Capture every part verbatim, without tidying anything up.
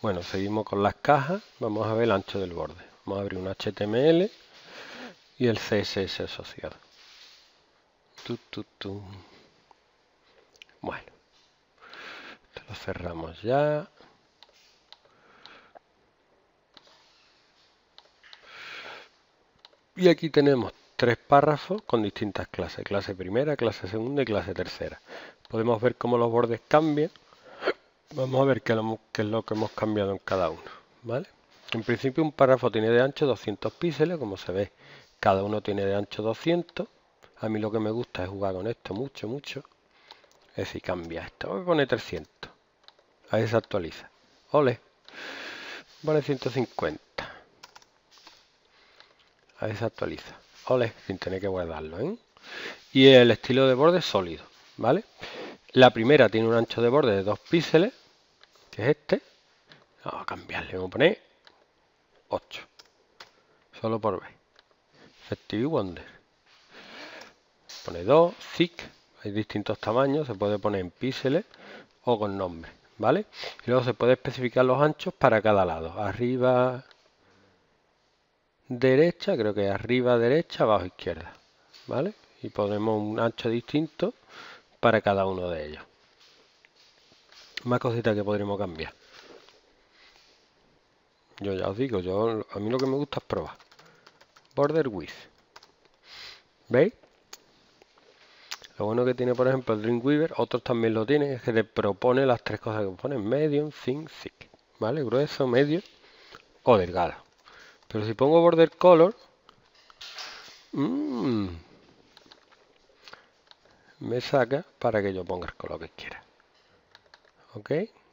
Bueno, seguimos con las cajas. Vamos a ver el ancho del borde. Vamos a abrir un H T M L y el C S S asociado. Tu, tu, tu. Bueno, esto lo cerramos ya. Y aquí tenemos tres párrafos con distintas clases. Clase primera, clase segunda y clase tercera. Podemos ver cómo los bordes cambian. Vamos a ver qué es lo que hemos cambiado en cada uno, ¿vale? En principio un párrafo tiene de ancho doscientos píxeles, como se ve, cada uno tiene de ancho doscientos. A mí lo que me gusta es jugar con esto mucho, mucho. Es decir, cambia esto. Voy a poner trescientos. Ahí se actualiza. Ole. Vale ciento cincuenta. Ahí se actualiza. Ole, sin tener que guardarlo, ¿eh? Y el estilo de borde es sólido, ¿vale? La primera tiene un ancho de borde de dos píxeles, que es este. Vamos a cambiarle, vamos a poner ocho. Solo por ver. Effective Wonder. Pone dos, thick. Hay distintos tamaños, se puede poner en píxeles o con nombre, ¿vale? Y luego se puede especificar los anchos para cada lado. Arriba, derecha, creo que arriba, derecha, abajo, izquierda, ¿vale? Y ponemos un ancho distinto para cada uno de ellos. Más cositas que podremos cambiar. Yo ya os digo, yo a mí lo que me gusta es probar. Border width. ¿Veis? Lo bueno que tiene, por ejemplo, el Dreamweaver, otros también lo tienen, es que te propone las tres cosas que pone: medium, thin, thick, ¿vale? Grueso, medio o delgado. Pero si pongo border color, mmm, me saca para que yo ponga el color que quiera. ¿Ok?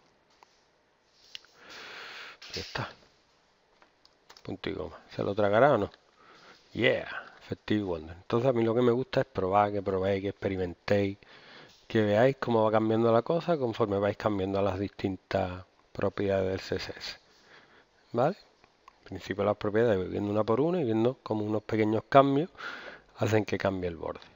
Ya está. Punto y coma. ¿Se lo tragará o no? Yeah, Effective Wonder. Entonces a mí lo que me gusta es probar, que probéis, que experimentéis, que veáis cómo va cambiando la cosa conforme vais cambiando las distintas propiedades del C S S. ¿Vale? En principio las propiedades, viendo una por una y viendo como unos pequeños cambios hacen que cambie el borde.